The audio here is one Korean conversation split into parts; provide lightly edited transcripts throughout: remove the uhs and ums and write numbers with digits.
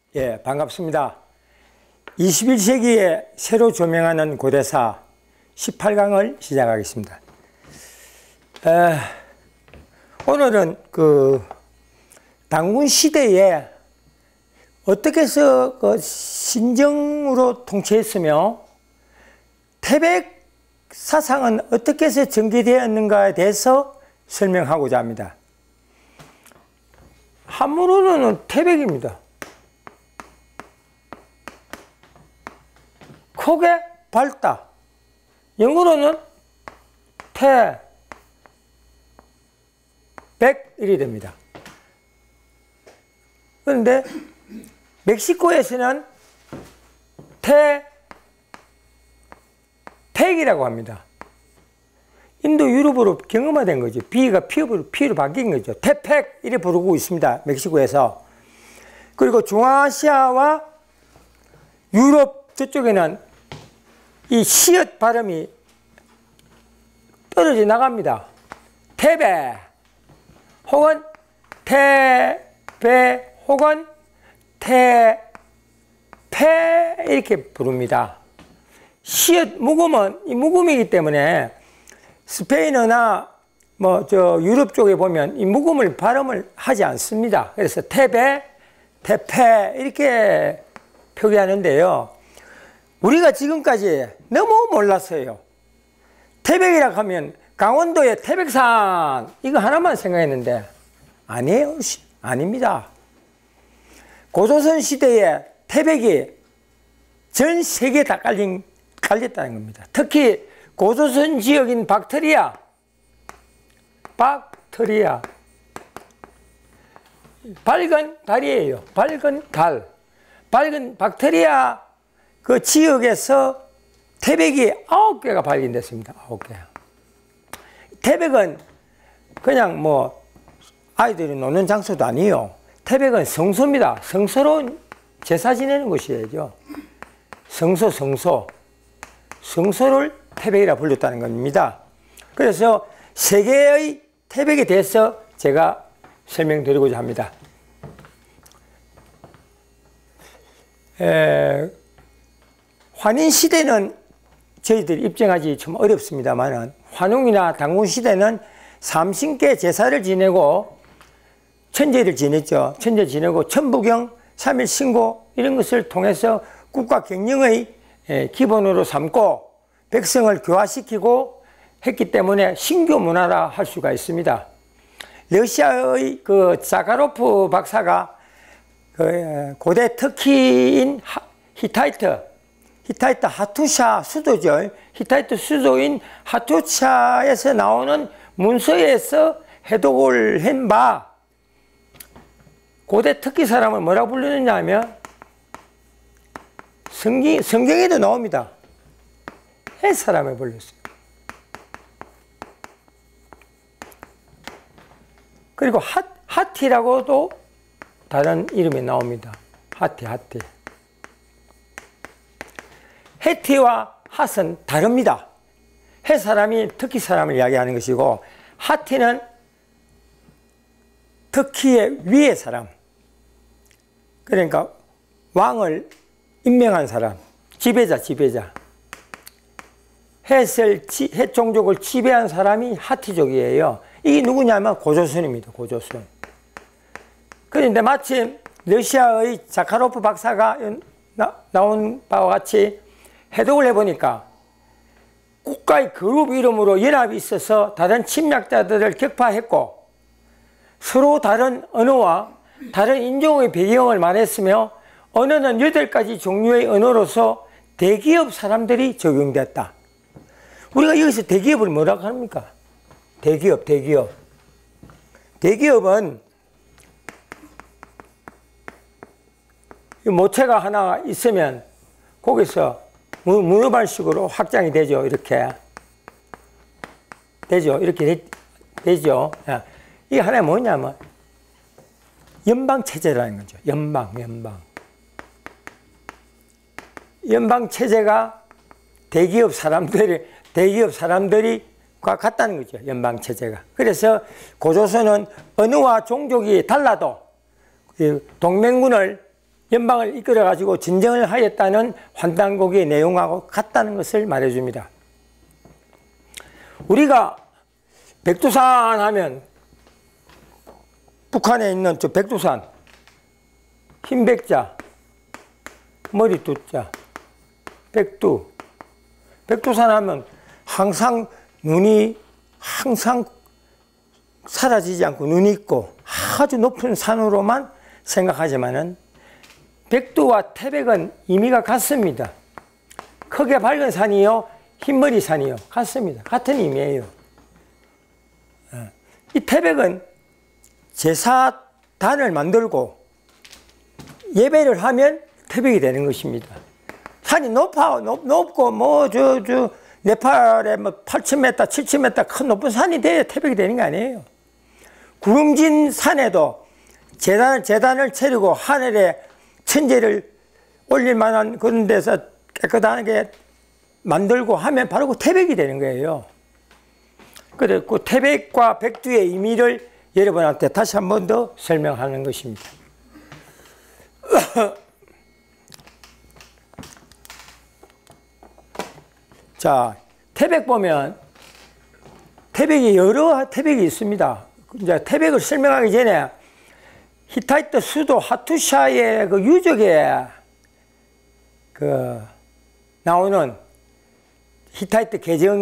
예, 반갑습니다. 21세기에 새로 조명하는 고대사 18강을 시작하겠습니다. 오늘은 당군 시대에 어떻게 해서 신정으로 통치했으며 태백 사상은 어떻게 해서 전개되었는가에 대해서 설명하고자 합니다. 한문으로는 태백입니다. 크게 밝다. 영어로는 태백일이 됩니다. 그런데 멕시코에서는 태백이라고 합니다. 인도 유럽으로 경험화된 거죠. B가 P로 바뀐 거죠. 태백 이래 부르고 있습니다. 멕시코에서. 그리고 중앙아시아와 유럽 저쪽에는 이 시읒 발음이 떨어져 나갑니다. 태배 혹은 태배 혹은 태페 이렇게 부릅니다. 시읒 묵음은 이 묵음이기 때문에 스페인어나 유럽 쪽에 보면 이 묵음을 발음을 하지 않습니다. 그래서 태배, 태페 이렇게 표기하는데요. 우리가 지금까지 너무 몰랐어요. 태백이라고 하면 강원도의 태백산 이거 하나만 생각했는데 아니에요. 아닙니다. 고조선 시대에 태백이 전 세계에 다 깔렸다는 겁니다. 특히 고조선 지역인 박트리아 밝은 달이에요. 밝은 달. 밝은 박트리아 그 지역에서 태백이 9개가 발견됐습니다. 9개. 태백은 그냥 아이들이 노는 장소도 아니에요. 태백은 성소입니다. 성소로 제사 지내는 곳이죠. 성소를 태백이라 불렀다는 겁니다. 그래서 세계의 태백에 대해서 제가 설명드리고자 합니다. 환인시대는 저희들이 입증하기 좀 어렵습니다만 환웅이나 당군시대는 삼신께 제사를 지내고 천제를 지냈죠. 천제 지내고 천부경, 삼일신고 이런 것을 통해서 국가 경영의 기본으로 삼고 백성을 교화시키고 했기 때문에 신교 문화라 할 수가 있습니다. 러시아의 자카로프 박사가 고대 터키인 히타이트 하투샤 수도죠. 히타이트 수도인 하투샤에서 나오는 문서에서 해독을 한 바 고대 터키 사람을 뭐라고 부르느냐 하면 성경에도 나옵니다. 해 사람을 불렀어요. 그리고 하티라고도 다른 이름이 나옵니다. 하티. 해티와 핫은 다릅니다. 해 사람이 터키 사람을 이야기하는 것이고 하티는 터키의 위의 사람. 그러니까 왕을 임명한 사람. 지배자. 해 종족을 지배한 사람이 하티족이에요. 이게 누구냐면 고조선입니다. 고조선. 그런데 마침 러시아의 자카로프 박사가 나온 바와 같이 해독을 해보니까 국가의 그룹 이름으로 연합이 있어서 다른 침략자들을 격파했고 서로 다른 언어와 다른 인종의 배경을 말했으며 언어는 8가지 종류의 언어로서 대기업 사람들이 적용됐다. 우리가 여기서 대기업을 뭐라고 합니까? 대기업은 모체가 하나 있으면 거기서 문어발식으로 확장이 되죠. 이렇게 되죠. 이게 하나 뭐냐면 연방체제라는 거죠. 연방체제가 대기업 사람들이 같다는 거죠. 연방체제가. 그래서 고조선은 언어와 종족이 달라도 동맹군을 연방을 이끌어가지고 진정을 하였다는 환단곡의 내용하고 같다는 것을 말해줍니다. 우리가 백두산 하면 북한에 있는 저 백두산, 흰 백자, 머리 두자, 백두산 하면 항상 눈이 항상 사라지지 않고 눈이 있고 아주 높은 산으로만 생각하지만은 백두와 태백은 의미가 같습니다. 크게 밝은 산이요, 흰머리 산이요, 같습니다. 같은 의미예요. 이 태백은 제사단을 만들고 예배를 하면 태백이 되는 것입니다. 산이 높고 네팔에 8,000m, 7,000m 큰 높은 산이 돼야 태백이 되는 게 아니에요. 구름진 산에도 제단을 차리고 하늘에 천재를 올릴 만한 그런 데서 깨끗하게 만들고 하면 바로 그 태백이 되는 거예요. 그래서 그 태백과 백두의 의미를 여러분한테 다시 한 번 더 설명하는 것입니다. 자, 태백 보면 태백이 여러 태백이 있습니다. 이제 태백을 설명하기 전에 히타이트 수도 하투샤의 그 유적에 그 나오는 히타이트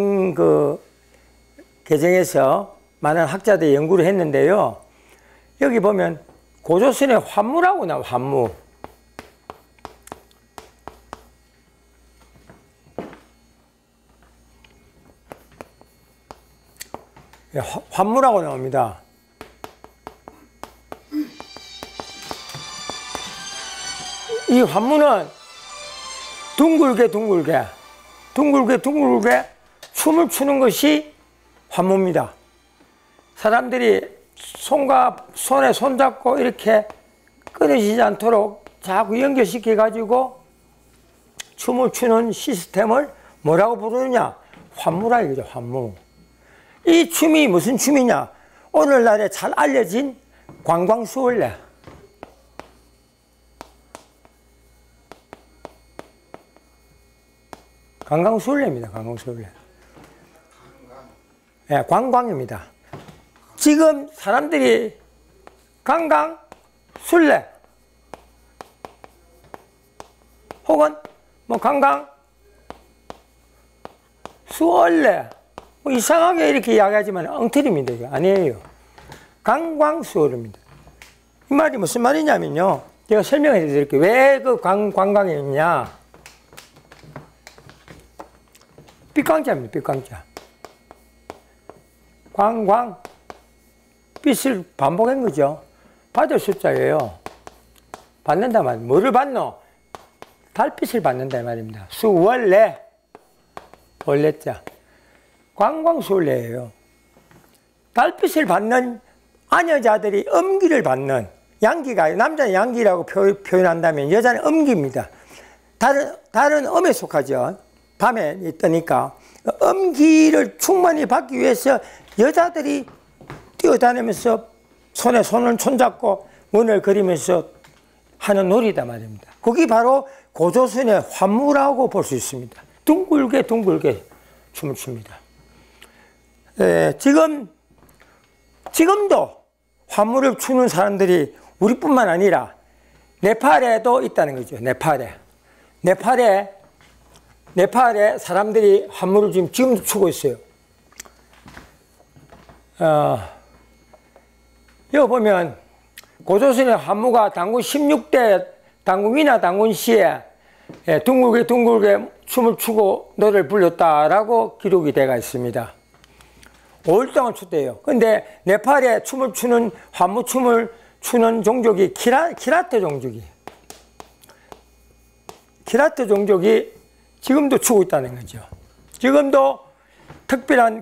계정에서 많은 학자들이 연구를 했는데요. 여기 보면 고조선의 환무라고 나와, 환무. 환무라고 나옵니다. 이 환무는 둥글게 춤을 추는 것이 환무입니다. 사람들이 손에 손잡고 이렇게 끊어지지 않도록 자꾸 연결시켜 가지고 춤을 추는 시스템을 뭐라고 부르느냐? 환무라 이거죠, 환무. 이 춤이 무슨 춤이냐? 오늘날에 잘 알려진 관광수월래. 관광수월래입니다, 관광수월래. 네, 관광입니다. 지금 사람들이 관광술래 혹은 뭐 관광수월래 뭐 이상하게 이렇게 이야기하지만 엉터리입니다. 이거 아니에요. 관광수월입니다. 이 말이 무슨 말이냐면요. 제가 설명해 드릴게요. 왜 그 관광이 있냐. 삐광자입니다. 삐광자. 관광. 빛을 반복한 거죠. 받을 숫자예요. 받는다 말. 뭐를 받노? 달빛을 받는다 말입니다. 수월래. 월래자. 관광수월래예요. 달빛을 받는 아녀자들이 음기를 받는, 양기가, 남자는 양기라고 표현한다면 여자는 음기입니다. 달은 음에 속하죠. 밤에 있으니까. 음기를 충만히 받기 위해서 여자들이 뛰어다니면서 손에 손을 손잡고 원을 그리면서 하는 놀이다 말입니다. 그게 바로 고조선의 환무라고 볼 수 있습니다. 둥글게 춤을 춥니다. 지금도 환무를 추는 사람들이 우리뿐만 아니라 네팔에도 있다는 거죠. 네팔에 사람들이 환무를 지금도 추고 있어요. 여기 보면 고조선의 환무가 당군 16대 당군 위나 당군시에 둥글게 춤을 추고 노래를 불렀다라고 기록이 되어 있습니다. 5일 동안 췄대요. 근데 네팔에 환무춤을 추는 종족이 키라트 종족이 지금도 추고 있다는 거죠. 지금도 특별한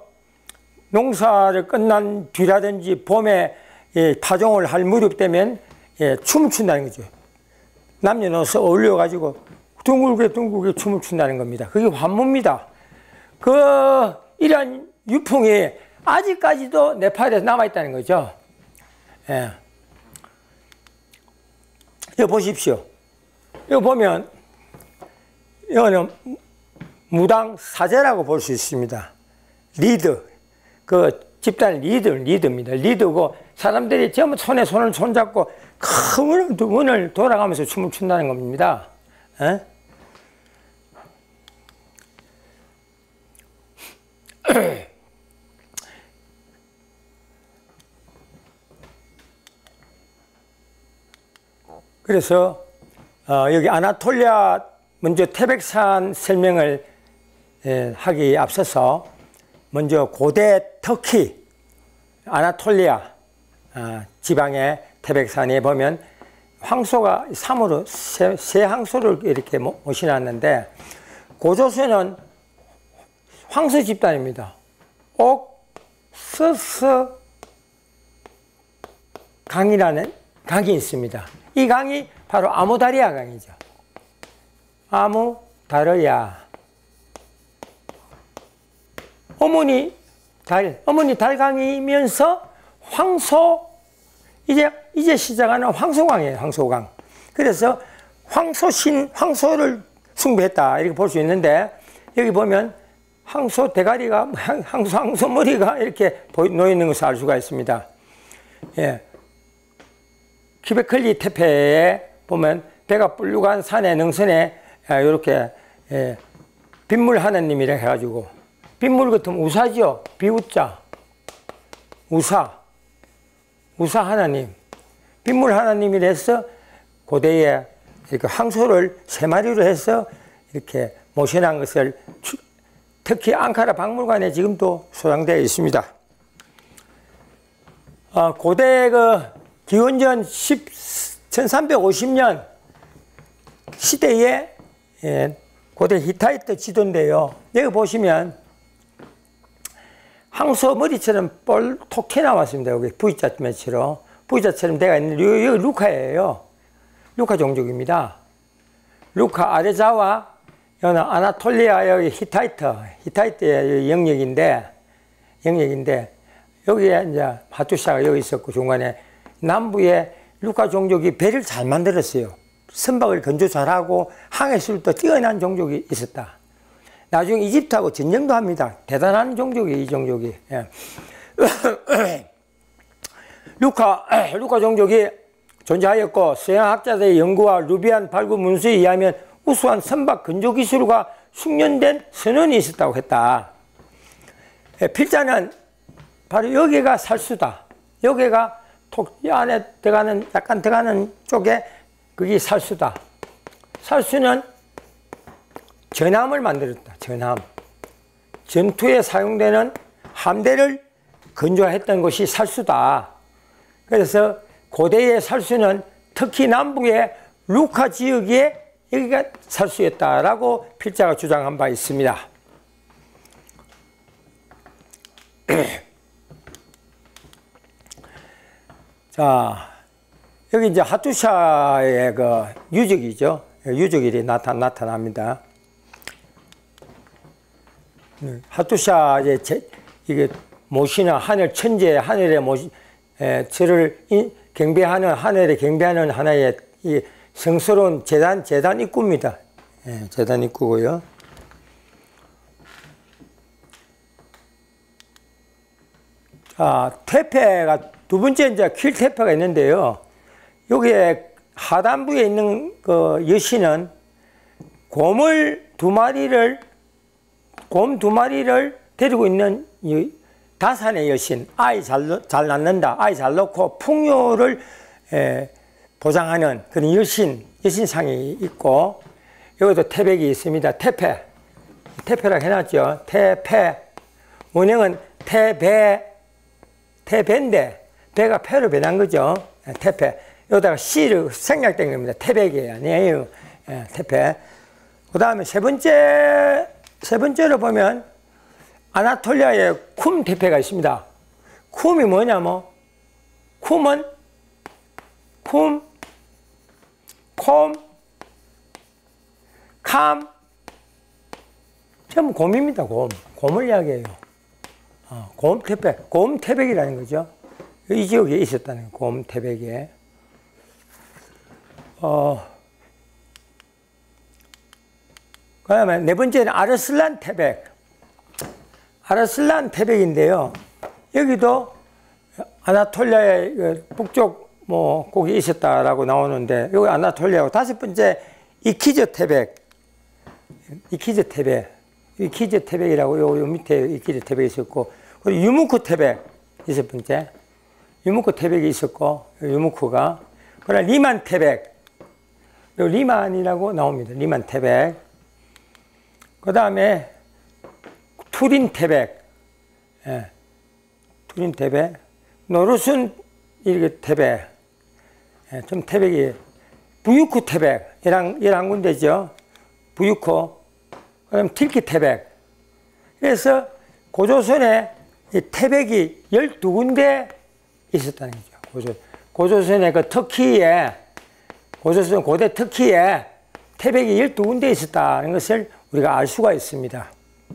농사를 끝난 뒤라든지 봄에 파종을 할 무렵 되면 춤을 춘다는 거죠. 남녀노소 어울려가지고 둥글게 춤을 춘다는 겁니다. 그게 환무입니다. 이런 유풍이 아직까지도 네팔에서 남아있다는 거죠. 이거 보십시오. 이거 보면 이거는 무당 사제라고 볼 수 있습니다. 리더, 그 집단 리더입니다. 리더고 사람들이 전부 손에 손을 손잡고 큰 문을 돌아가면서 춤을 춘다는 겁니다. 에? 그래서 여기 아나톨리아 먼저 태백산 설명을 하기에 앞서서 먼저 고대 터키 아나톨리아 지방의 태백산에 보면 황소가 삼으로 세 황소를 이렇게 모셔놨는데 고조선은 황소 집단입니다. 옥서서 강이라는 강이 있습니다. 이 강이 바로 아무다리아 강이죠. 아무다르야. 어머니 달강이면서 황소, 이제 시작하는 황소강이에요, 황소강. 그래서 황소를 숭배했다, 이렇게 볼 수 있는데, 여기 보면 황소 대가리가, 황소 머리가 이렇게 놓여있는 것을 알 수가 있습니다. 예. 키베클리 태페에 보면 배가 뿔룩한 산의 능선에 이렇게 빗물 하나님이라 해가지고, 빗물 같으면 우사죠. 비우자. 우사 하나님. 빗물 하나님이라 해서 고대에 이렇게 황소를 세 마리로 해서 이렇게 모셔놓은 것을 특히 앙카라 박물관에 지금도 소장되어 있습니다. 고대 기원전 1350년 시대에 고대 히타이트 지도인데요. 여기 보시면 황소 머리처럼 볼톡 튀어나왔습니다. 여기 V자처럼. V자처럼 되어 있는 여기 루카예요. 루카 종족입니다. 루카 아레자와 여기는 아나톨리아 여기 히타이트의 영역인데 여기에 이제 하투샤가 여기 있었고 중간에 남부에 루카 종족이 배를 잘 만들었어요. 선박을 건조 잘하고 항해술도 뛰어난 종족이 있었다. 나중에 이집트하고 전쟁도 합니다. 대단한 종족이에요, 이 종족이. 예. 루카 종족이 존재하였고 서양학자들의 연구와 루비안 발굴 문서에 의하면 우수한 선박 건조 기술과 숙련된 선원이 있었다고 했다. 예, 필자는 바로 여기가 살수다. 여기가 이 안에 약간 들어가는 쪽에 그게 살수다. 살수는 전함을 만들었다. 전함. 전투에 사용되는 함대를 건조했던 것이 살수다. 그래서 고대의 살수는 특히 남북의 루카 지역에 여기가 살수였다라고 필자가 주장한 바 있습니다. 자, 여기 이제 하투샤의 유적이죠. 유적일이 나타납니다. 하투샤 이게 모시는 하늘 천재, 하늘에 저를 경배하는 하늘에 경배하는 하나의 이 성스러운 재단 입구입니다. 예, 재단 입구고요. 자, 태페가 두 번째 이제 퀼테페가 있는데요. 여기에 하단부에 있는 그 여신은 곰 두 마리를 데리고 있는 다산의 여신, 아이 잘 낳는다, 아이 잘 낳고 풍요를 보장하는 그런 여신상이 있고, 여기도 태백이 있습니다. 태페라고 해놨죠. 태페. 원형은 태배인데, 배가 패로 변한 거죠. 태페. 여기다가 C를 생략된 겁니다. 태백이 아니에요. 태페. 그 다음에 세 번째로 보면 아나톨리아에 쿰 태페가 있습니다. 쿰이 뭐냐면, 쿰은 쿰, 콤, 캄, 전부 곰입니다. 곰을 이야기해요. 곰 태백이라는 거죠. 이 지역에 있었다는 거예요. 곰 태백에. 그 다음에 네 번째는 아르슬란 태백. 아르슬란 태백인데요. 여기도 아나톨리아의 북쪽 뭐 곡이 있었다라고 나오는데, 여기 아나톨리아고, 다섯 번째 이키즈 태백. 이키즈 태백. 이키즈 태백이라고 요 밑에 이키즈 태백이 있었고, 그리고 유무크 태백. 여섯 번째. 유무크 태백이 있었고, 유무크가. 그다음 리만 태백. 요 리만이라고 나옵니다. 리만 태백. 그 다음에 투린 태백. 예. 투린 태백. 노르순 이렇게 태백. 예. 좀 태백이. 부유크 태백. 이런 군데죠. 부유크. 그 다음 틸키 태백. 그래서 고조선에 이 태백이 12군데 있었다는 거죠. 고조선의 그 터키에, 고조선 고대 터키에 태백이 12군데 있었다는 것을 우리가 알 수가 있습니다.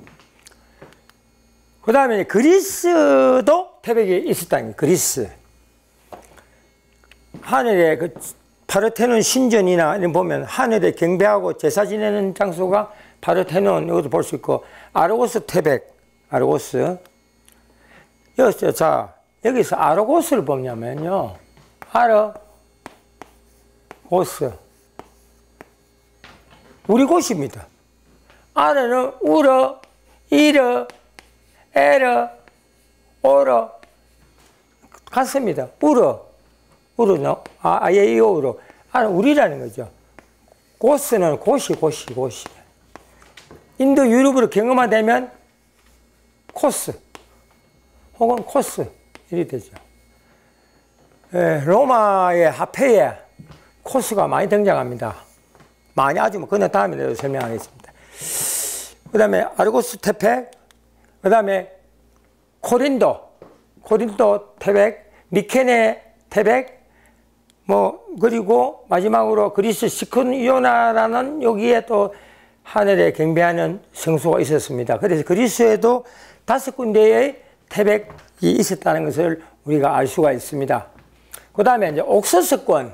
그 다음에 그리스도 태백이 있었다는 거예요. 그리스. 하늘에 그 파르테논 신전이나 이런 보면 하늘에 경배하고 제사 지내는 장소가 파르테논, 이것도 볼 수 있고, 아르고스 태백, 아르고스. 자, 여기서 아르고스를 보냐면요. 아르고스. 우리 곳입니다. 아르는 우르, 이르, 에르, 오르. 같습니다. 우르는, 아예이오우르. 아는 우리라는 거죠. 고스는 고시. 인도 유럽으로 경험화되면 코스. 혹은 코스. 이렇게 되죠. 로마의 화폐에 코스가 많이 등장합니다. 많이 아주 뭐, 그건 다음에 설명하겠습니다. 그 다음에 아르고스 태백, 그 다음에 코린도 태백, 미케네 태백, 뭐, 그리고 마지막으로 그리스 시크니오나라는 여기에 또 하늘에 경배하는 성소가 있었습니다. 그래서 그리스에도 5군데의 태백이 있었다는 것을 우리가 알 수가 있습니다. 그 다음에 이제 옥서스권.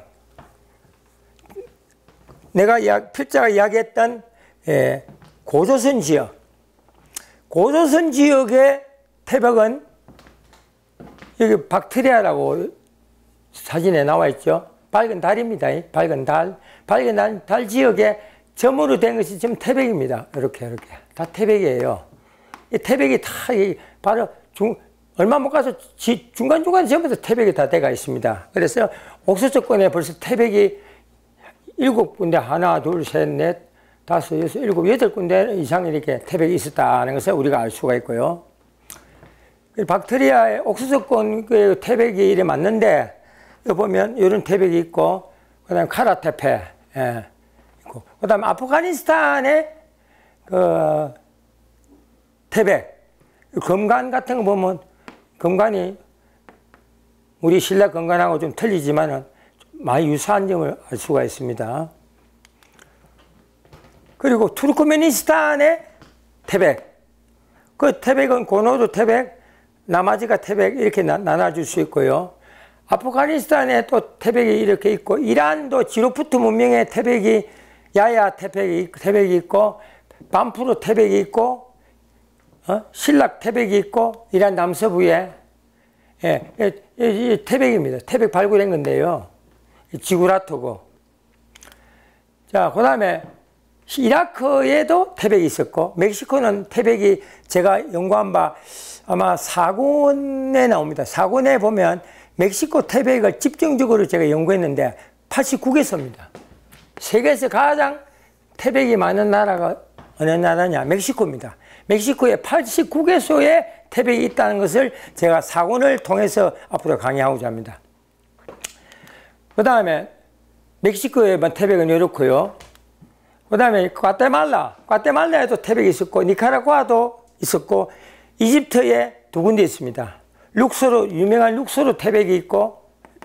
내가 필자가 이야기했던 고조선 지역. 고조선 지역의 태백은 여기 박테리아라고 사진에 나와 있죠. 밝은 달입니다. 밝은 달. 밝은 달 지역에 점으로 된 것이 지금 태백입니다. 이렇게. 다 태백이에요. 이 태백이 다 바로 얼마 못 가서 중간중간 전부 다 태백이 다 돼가 있습니다. 그래서 옥서스권에 벌써 태백이 7군데, 하나, 둘, 셋, 넷, 다섯, 여섯, 일곱, 8군데 이상 이렇게 태백이 있었다는 것을 우리가 알 수가 있고요. 박테리아의 옥서스권 그 태백이 이래 맞는데, 여기 보면 이런 태백이 있고, 그 다음에 카라테페, 있고, 그 다음에 아프가니스탄의 그 태백, 금관 같은 거 보면, 금관이 우리 신라 금관하고 좀 틀리지만은 많이 유사한 점을 알 수가 있습니다. 그리고 투르크메니스탄의 태백. 그 태백은 고노도 태백, 나마지가 태백 이렇게 나눠줄 수 있고요. 아프가니스탄에 또 태백이 이렇게 있고, 이란도 지로프트 문명의 태백이, 야야 태백이 있고, 반푸르 태백이 있고, 신락 태백이 있고, 이란 남서부에, 태백입니다. 태백 발굴한 건데요. 지구라트고. 자, 그 다음에 이라크에도 태백이 있었고, 멕시코는 태백이 제가 연구한 바 아마 4권에 나옵니다. 4권에 보면 멕시코 태백을 집중적으로 제가 연구했는데 89개소입니다. 세계에서 가장 태백이 많은 나라가 어느 나라냐? 멕시코입니다. 멕시코에 89개소의 태백이 있다는 것을 제가 4권을 통해서 앞으로 강의하고자 합니다. 그 다음에 멕시코에만 태백은 이렇고요. 그 다음에 과테말라에도 태백이 있었고, 니카라과도 있었고, 이집트에 2군데 있습니다. 유명한 룩소르 태백이 있고,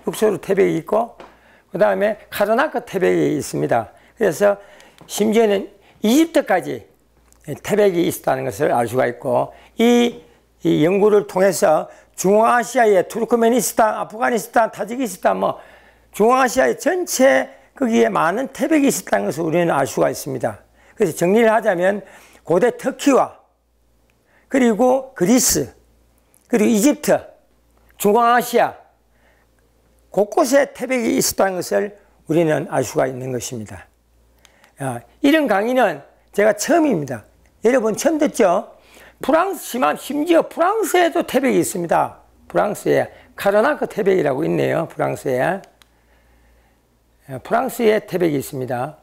그 다음에 카르나크 태백이 있습니다. 그래서 심지어는 이집트까지 태백이 있었다는 것을 알 수가 있고, 이 연구를 통해서 중앙아시아의 투르크메니스탄, 아프가니스탄, 타지키스탄, 중앙아시아의 전체 거기에 많은 태백이 있었다는 것을 우리는 알 수가 있습니다. 그래서 정리를 하자면 고대 터키와 그리고 그리스 그리고 이집트, 중앙아시아 곳곳에 태백이 있었다는 것을 우리는 알 수가 있는 것입니다. 이런 강의는 제가 처음입니다. 여러분 처음 듣죠? 심지어 프랑스에도 태백이 있습니다. 프랑스에 카르나크 태백이라고 있네요. 프랑스에 태백이 있습니다.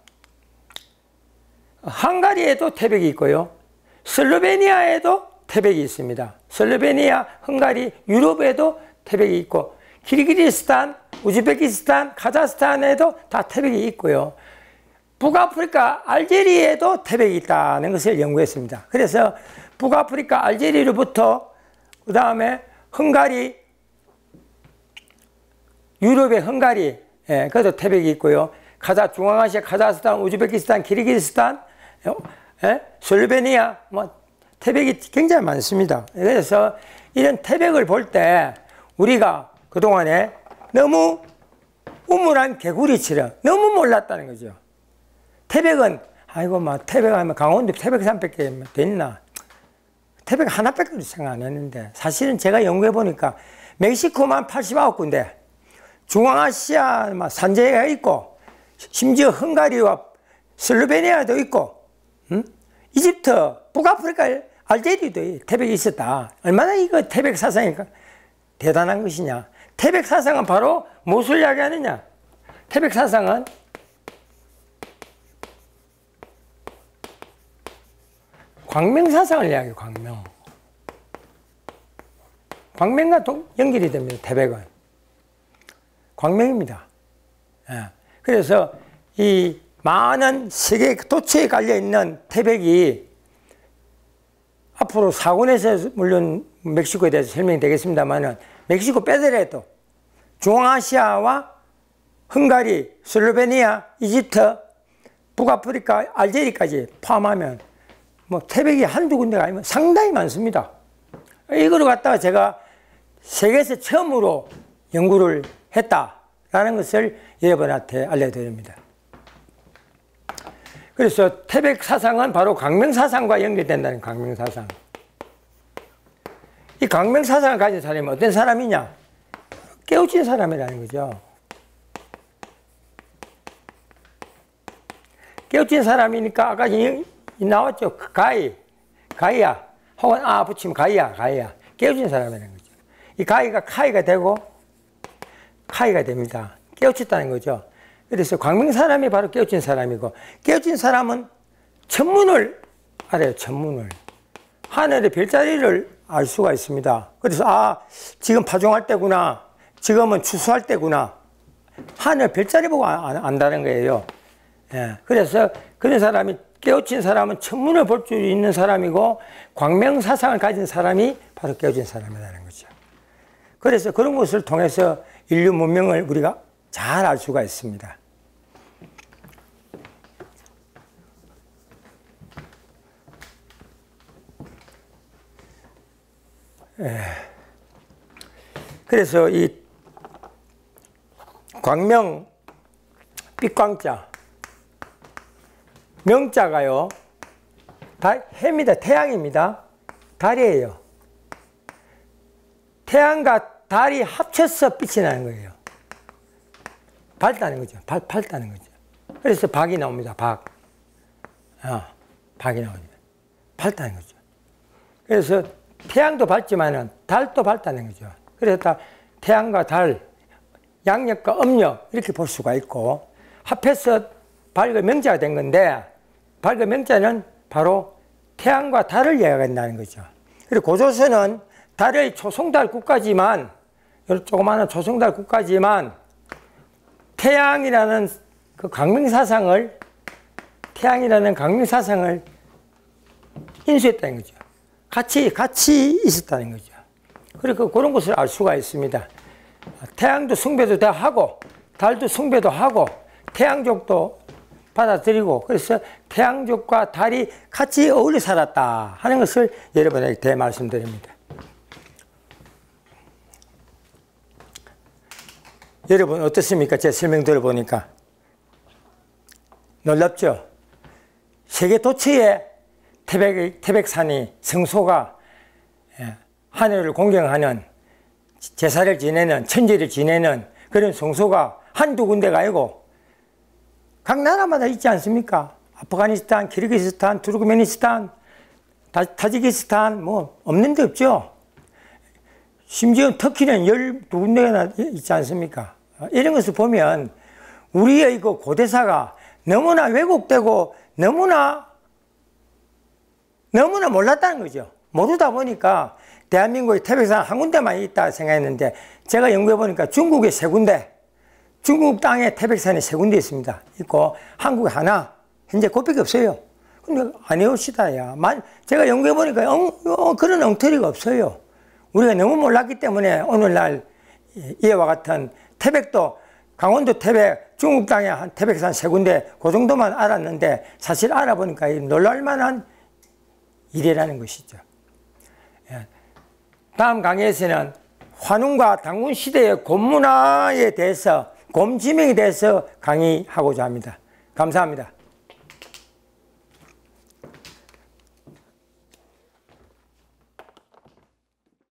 헝가리에도 태백이 있고요. 슬로베니아에도 태백이 있습니다. 슬로베니아, 헝가리, 유럽에도 태백이 있고 키르기즈스탄, 우즈베키스탄, 카자흐스탄에도 다 태백이 있고요. 북아프리카, 알제리에도 태백이 있다는 것을 연구했습니다. 그래서 북아프리카, 알제리로부터 그 다음에 헝가리, 유럽의 헝가리, 그것도 태백이 있고요. 중앙아시아, 카자흐스탄, 우즈베키스탄, 키르기즈스탄, 슬로베니아, 태백이 굉장히 많습니다. 그래서 이런 태백을 볼 때 우리가 그동안에 너무 우물한 개구리처럼 너무 몰랐다는 거죠. 태백은, 태백하면 강원도 태백산밖에 됐나? 태백 하나밖에 생각 안 했는데, 사실은 제가 연구해 보니까 멕시코만 89군데, 중앙아시아 산지가 있고, 심지어 헝가리와 슬로베니아도 있고, 이집트, 북아프리카, 알제리도 태백이 있었다. 얼마나 이거 태백 사상이 대단한 것이냐. 태백 사상은 바로 무엇을 이야기하느냐. 태백 사상은 광명사상을 이야기해요. 광명과 연결이 됩니다. 태백은 광명입니다. 그래서 이 많은 세계 도처에 깔려있는 태백이 앞으로 4권에서 물론 멕시코에 대해서 설명이 되겠습니다만 멕시코 빼더라도 중앙아시아와 헝가리, 슬로베니아, 이집트, 북아프리카, 알제리까지 포함하면 태백이 한두 군데가 아니면 상당히 많습니다. 이거를 갖다가 제가 세계에서 처음으로 연구를 했다라는 것을 여러분한테 알려드립니다. 그래서 태백 사상은 바로 광명사상과 연결된다는 광명사상. 이 광명사상을 가진 사람이 어떤 사람이냐? 깨우친 사람이라는 거죠. 깨우친 사람이니까 아까 나왔죠. 가이아. 혹은 붙이면 가이아. 깨우친 사람이라는 거죠. 이 가이가 카이가 되고 카이가 됩니다. 깨우쳤다는 거죠. 그래서 광명 사람이 바로 깨우친 사람이고, 깨우친 사람은 천문을 알아요. 천문을. 하늘의 별자리를 알 수가 있습니다. 그래서 지금 파종할 때구나, 지금은 추수할 때구나, 하늘 별자리 보고 안다는 거예요. 그래서 그런 사람이, 깨우친 사람은 천문을 볼 줄 있는 사람이고, 광명사상을 가진 사람이 바로 깨우친 사람이라는 거죠. 그래서 그런 것을 통해서 인류 문명을 우리가 잘 알 수가 있습니다. 그래서 이 광명, 빛광자, 명자가요, 해입니다. 태양입니다. 달이에요. 태양과 달이 합쳐서 빛이 나는 거예요. 밝다는 거죠. 밝다는 거죠. 그래서 박이 나옵니다. 박이 나옵니다. 밝다는 거죠. 그래서 태양도 밝지만은 달도 밝다는 거죠. 그래서 태양과 달, 양력과 음력 이렇게 볼 수가 있고, 합해서 밝은 명자가 된 건데, 밝은 명자는 바로 태양과 달을 이야기한다는 거죠. 그리고 고조선은 달의 초승달 국가지만, 조그마한 초승달 국가지만, 태양이라는 강명사상을 인수했다는 거죠. 같이 있었다는 거죠. 그리고 그런 것을 알 수가 있습니다. 태양도 숭배도 다 하고, 달도 숭배도 하고, 태양족도 받아들이고, 그래서 태양족과 달이 같이 어울려 살았다 하는 것을 여러분에게 대말씀드립니다. 여러분 어떻습니까? 제 설명 들어보니까. 놀랍죠? 세계 도처에 태백산이 성소가 하늘을 공경하는 제사를 지내는 천지를 지내는 그런 성소가 한두 군데가 아니고 각 나라마다 있지 않습니까? 아프가니스탄, 키르기스탄, 투르크메니스탄, 타지키스탄 뭐 없는 데 없죠. 심지어 터키는 12군데나 있지 않습니까? 이런 것을 보면 우리의 그 고대사가 너무나 왜곡되고 너무나 몰랐다는 거죠. 모르다 보니까 대한민국의 태백산 한 군데만 있다 생각했는데 제가 연구해 보니까 중국에 3군데, 중국 땅에 태백산이 3군데 있습니다. 있고 한국에 하나, 현재 그밖에 없어요. 근데 아니옵시다. 야. 제가 연구해 보니까 그런 엉터리가 없어요. 우리가 너무 몰랐기 때문에 오늘날 이와 같은 태백도 강원도 태백, 중국 땅에 한 태백산 3군데 그 정도만 알았는데 사실 알아보니까 놀랄만한 일이라는 것이죠. 다음 강의에서는 환웅과 당군 시대의 곰문화에 대해서, 곰지명에 대해서 강의하고자 합니다. 감사합니다.